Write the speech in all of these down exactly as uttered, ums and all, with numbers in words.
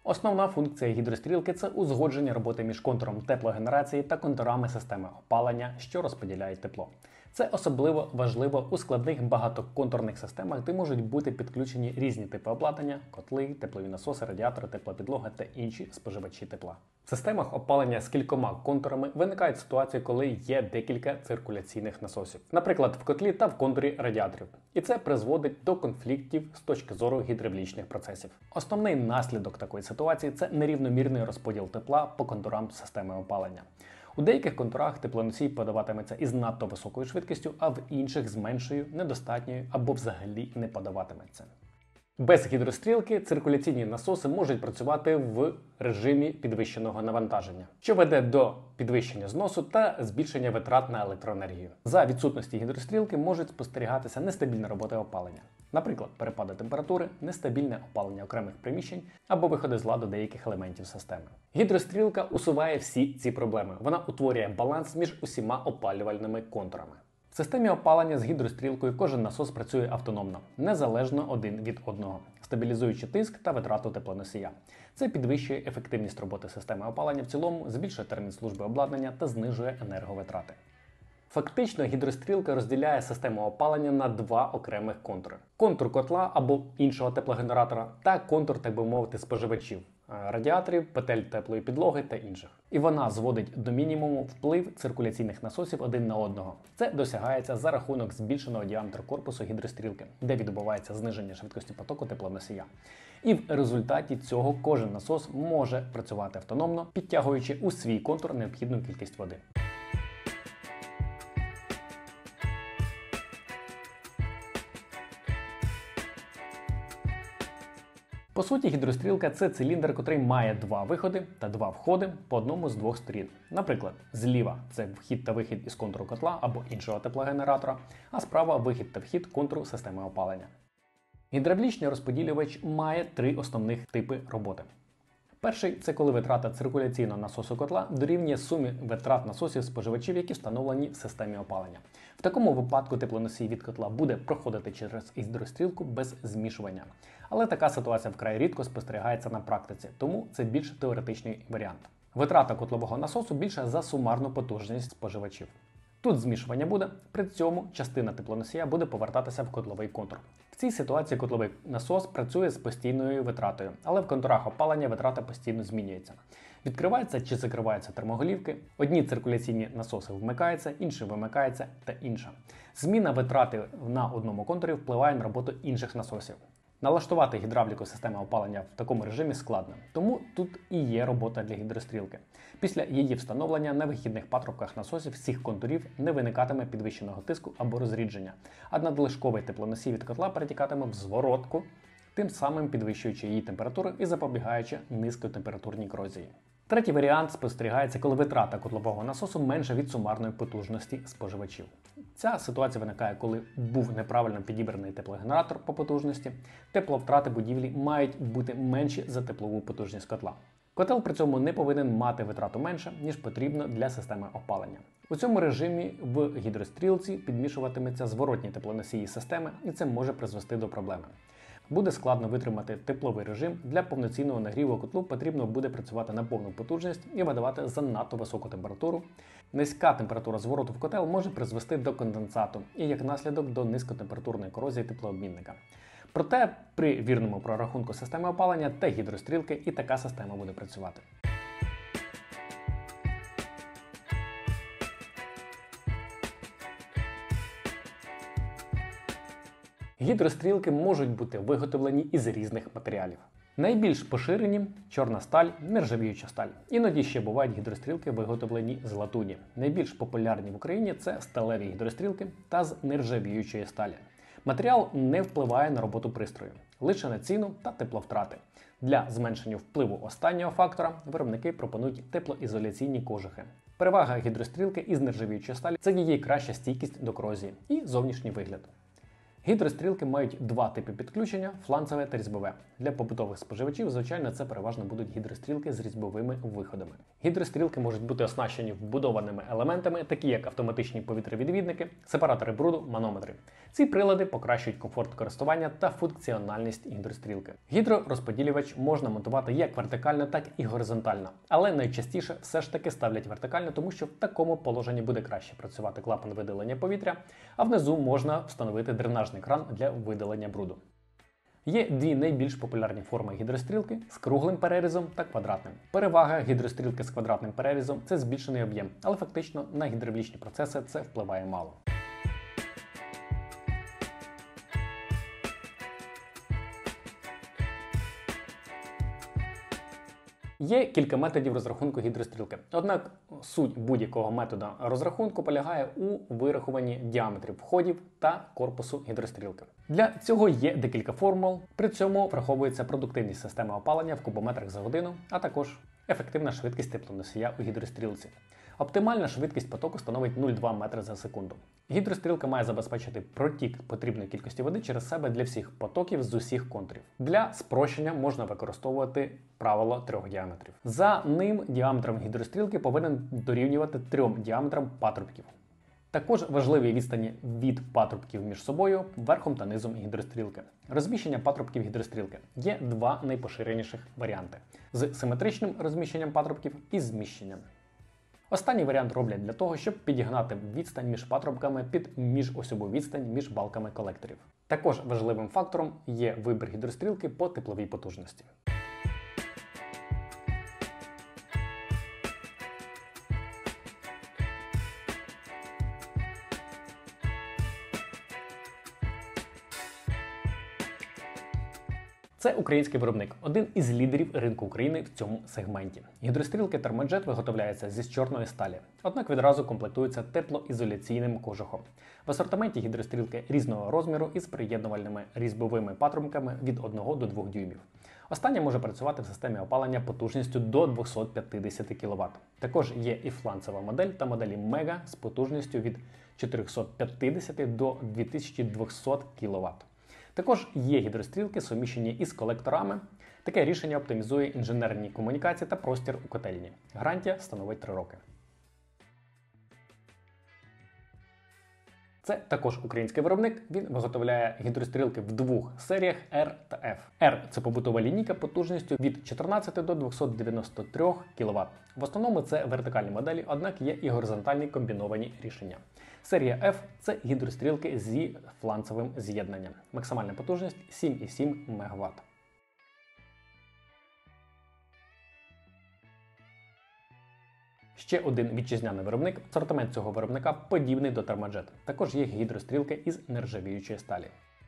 Основна функція гідрострілки – це узгодження роботи між контуром теплогенерації та контурами системи опалення, що розподіляють тепло. Це особливо важливо у складних багатоконтурних системах, де можуть бути підключені різні типи обладнання – котли, теплові насоси, радіатори, теплопідлога та інші споживачі тепла. В системах опалення з кількома контурами виникають ситуації, коли є декілька циркуляційних насосів, наприклад, в котлі та в контурі радіаторів. І це призводить до конфліктів з точки зору гідравлічних процесів. Основний наслідок такої ситуації – це нерівномірний розподіл тепла по контурам системи опалення. У деяких контурах теплоносій подаватиметься із надто високою швидкістю, а в інших з меншою, недостатньою або взагалі не подаватиметься. Без гідрострілки циркуляційні насоси можуть працювати в режимі підвищеного навантаження, що веде до підвищення зносу та збільшення витрат на електроенергію. За відсутності гідрострілки можуть спостерігатися нестабільна робота опалення. Наприклад, перепади температури, нестабільне опалення окремих приміщень або виходи з ладу деяких елементів системи. Гідрострілка усуває всі ці проблеми. Вона утворює баланс між усіма опалювальними контурами. В системі опалення з гідрострілкою кожен насос працює автономно, незалежно один від одного, стабілізуючи тиск та витрату теплоносія. Це підвищує ефективність роботи системи опалення в цілому, збільшує термін служби обладнання та знижує енерговитрати. Фактично, гідрострілка розділяє систему опалення на два окремих контури. Контур котла або іншого теплогенератора та контур, так би мовити, споживачів – радіаторів, петель теплої підлоги та інших. І вона зводить до мінімуму вплив циркуляційних насосів один на одного. Це досягається за рахунок збільшеного діаметру корпусу гідрострілки, де відбувається зниження швидкості потоку теплоносія. І в результаті цього кожен насос може працювати автономно, підтягуючи у свій контур необхідну кількість води. По суті, гідрострілка – це циліндр, котрий має два виходи та два входи по одному з двох сторін. Наприклад, зліва – це вхід та вихід із контуру котла або іншого теплогенератора, а справа – вихід та вхід контуру системи опалення. Гідравлічний розподілювач має три основних типи роботи. Перший – це коли витрата циркуляційного насосу котла дорівнює сумі витрат насосів споживачів, які встановлені в системі опалення. В такому випадку теплоносій від котла буде проходити через гідрострілку без змішування. Але така ситуація вкрай рідко спостерігається на практиці, тому це більш теоретичний варіант. Витрата котлового насосу більша за сумарну потужність споживачів. Тут змішування буде, при цьому частина теплоносія буде повертатися в котловий контур. В цій ситуації котловий насос працює з постійною витратою, але в контурах опалення витрата постійно змінюється. Відкриваються чи закриваються термоголівки, одні циркуляційні насоси вмикаються, інші вимикаються та інша. Зміна витрати на одному контурі впливає на роботу інших насосів. Налаштувати гідравліку системи опалення в такому режимі складно, тому тут і є робота для гідрострілки. Після її встановлення на вихідних патрубках насосів всіх контурів не виникатиме підвищеного тиску або розрідження, а надлишковий теплоносій від котла перетікатиме в зворотку, тим самим підвищуючи її температуру і запобігаючи низькотемпературній корозії. Третій варіант спостерігається, коли витрата котлового насосу менша від сумарної потужності споживачів. Ця ситуація виникає, коли був неправильно підібраний теплогенератор по потужності, тепловтрати будівлі мають бути менші за теплову потужність котла. Котел при цьому не повинен мати витрату менше, ніж потрібно для системи опалення. У цьому режимі в гідрострілці підмішуватиметься зворотні теплоносії системи, і це може призвести до проблеми. Буде складно витримати тепловий режим, для повноцінного нагріву котлу потрібно буде працювати на повну потужність і видавати занадто високу температуру. Низька температура звороту в котел може призвести до конденсату і як наслідок до низькотемпературної корозії теплообмінника. Проте при вірному прорахунку системи опалення та гідрострілки і така система буде працювати. Гідрострілки можуть бути виготовлені із різних матеріалів. Найбільш поширені – чорна сталь, нержавіюча сталь. Іноді ще бувають гідрострілки, виготовлені з латуні. Найбільш популярні в Україні – це сталеві гідрострілки та з нержавіючої сталі. Матеріал не впливає на роботу пристрою, лише на ціну та тепловтрати. Для зменшення впливу останнього фактора виробники пропонують теплоізоляційні кожухи. Перевага гідрострілки із нержавіючої сталі – це її краща стійкість до корозії і зовнішній вигляд. Гідрострілки мають два типи підключення – фланцеве та різьбове. Для побутових споживачів, звичайно, це переважно будуть гідрострілки з різьбовими виходами. Гідрострілки можуть бути оснащені вбудованими елементами, такі як автоматичні повітровідвідники, сепаратори бруду, манометри. Ці прилади покращують комфорт користування та функціональність гідрострілки. Гідророзподілювач можна монтувати як вертикально, так і горизонтально, але найчастіше все ж таки ставлять вертикально, тому що в такому положенні буде краще працювати клапан видалення повітря, а внизу можна встановити дренажний кран для видалення бруду. Є дві найбільш популярні форми гідрострілки з круглим перерізом та квадратним. Перевага гідрострілки з квадратним перерізом – це збільшений об'єм, але фактично на гідравлічні процеси це впливає мало. Є кілька методів розрахунку гідрострілки. Однак суть будь-якого методу розрахунку полягає у вирахуванні діаметрів входів та корпусу гідрострілки. Для цього є декілька формул, при цьому враховується продуктивність системи опалення в кубометрах за годину, а також ефективна швидкість теплоносія у гідрострілці. Оптимальна швидкість потоку становить нуль цілих дві метри за секунду. Гідрострілка має забезпечити протік потрібної кількості води через себе для всіх потоків з усіх контурів. Для спрощення можна використовувати правило трьох діаметрів. За ним діаметром гідрострілки повинен дорівнювати трьом діаметрам патрубків. Також важливі відстані від патрубків між собою, верхом та низом гідрострілки. Розміщення патрубків гідрострілки. Є два найпоширеніших варіанти – з симетричним розміщенням патрубків і зміщенням. Останній варіант роблять для того, щоб підігнати відстань між патрубками під міжосьову відстань між балками колекторів. Також важливим фактором є вибір гідрострілки по тепловій потужності. Це український виробник, один із лідерів ринку України в цьому сегменті. Гідрострілки Термоджет виготовляються зі чорної сталі, однак відразу комплектуються теплоізоляційним кожухом. В асортименті гідрострілки різного розміру із приєднувальними різьбовими патрубками від одного до двох дюймів. Остання може працювати в системі опалення потужністю до двохсот п'ятдесят кіловат. Також є і фланцева модель та моделі Мега з потужністю від чотирьохсот п'ятдесят до двох тисяч двохсот кіловат. Також є гідрострілки, суміщені із колекторами. Таке рішення оптимізує інженерні комунікації та простір у котельні. Гарантія становить три роки. Це також український виробник, він виготовляє гідрострілки в двох серіях R та F. R – це побутова лінійка потужністю від чотирнадцяти до двохсот дев'яноста трьох кіловат. В основному це вертикальні моделі, однак є і горизонтальні комбіновані рішення. Серія F – це гідрострілки зі фланцевим з'єднанням. Максимальна потужність сім цілих сім мегаватт. Ще один вітчизняний виробник. Асортимент цього виробника подібний до Термоджет. Також є гідрострілки із нержавіючої сталі.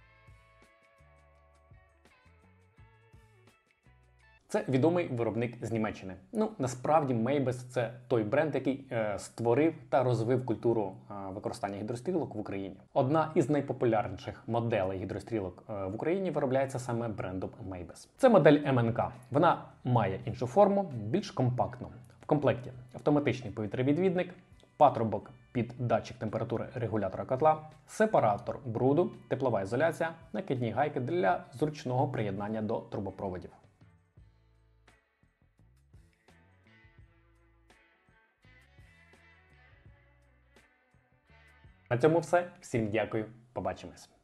Це відомий виробник з Німеччини. Ну, насправді Мейбес – це той бренд, який е, створив та розвив культуру е, використання гідрострілок в Україні. Одна із найпопулярніших моделей гідрострілок е, в Україні виробляється саме брендом Мейбес. Це модель ем ен ка. Вона має іншу форму, більш компактну. В комплекті автоматичний повітровідвідник, патрубок під датчик температури регулятора котла, сепаратор бруду, теплова ізоляція, накидні гайки для зручного приєднання до трубопроводів. На цьому все. Всім дякую. Побачимось.